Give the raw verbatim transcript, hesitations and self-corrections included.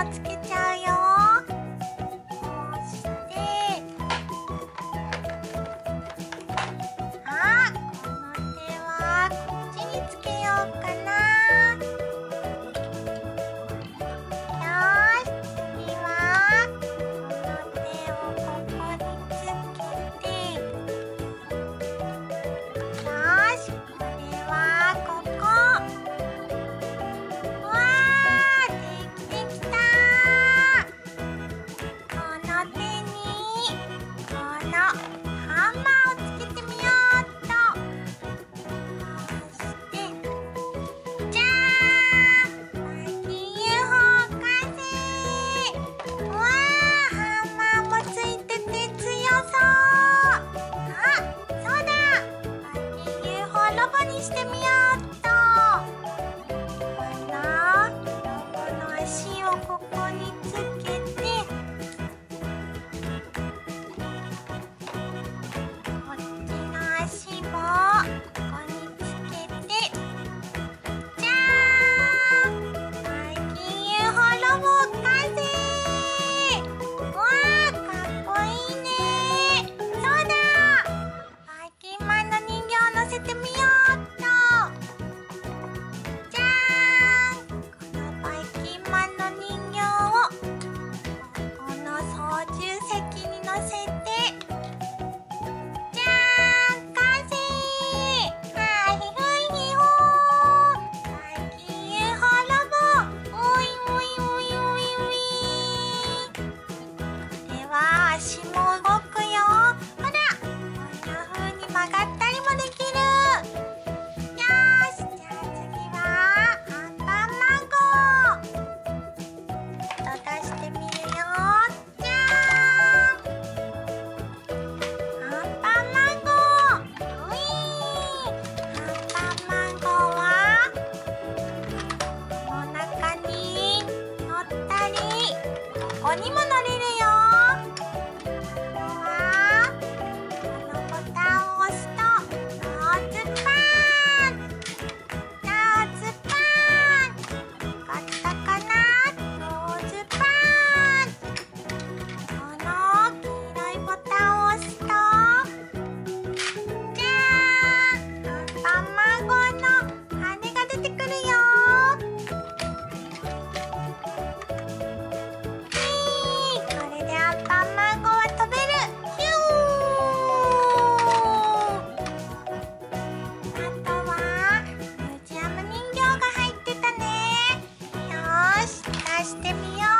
をつけちゃうよ。こうして、あ、この手はこっちにつけようかな。よし、次はこの手をここにつけて、よし、これはここ。わー、できてきた。この手にこのハンマーをつけてみようっと。そしてじゃーん、バイキン ユーフォー 完成。わー、ハンマーもついてて強そう。あ、そうだ、バイキン ユーフォー ロボにしてみようっと。このロボの足をここにつけて、こっちの足もここにつけて、じゃーん、バイキン ユーフォー ロボ完成。わー、かっこいいね。そうだ、バイキンマンの人形を乗せてみようっと。じゃーん、このバイキンマンの人形をここの操縦席に乗せて、じゃーん、完成。はい、ふいひほー、バイキン ユーフォー ロボ、おいおいおいおいおい。これは足も動くよ。ほら、こんな風に曲がったりもできる。よーし、じゃあ次はアンパンマン号。ちょっと出してみるよ。じゃーん、アンパンマン号。ういー、アンパンマン号はこの中に乗ったり、ここにも乗れるよ。あとはこのボタンを押すとノーズパン、ノーズパン、わかったかな？ノーズパン。この黄色いボタンを押すと、じゃーん、アンパンマン号の羽が出てくるよ。ひー、これでアンパンマン号は飛べる。ヒュー。あとはミュージアム人形が入ってたね。よーし、出してみよう。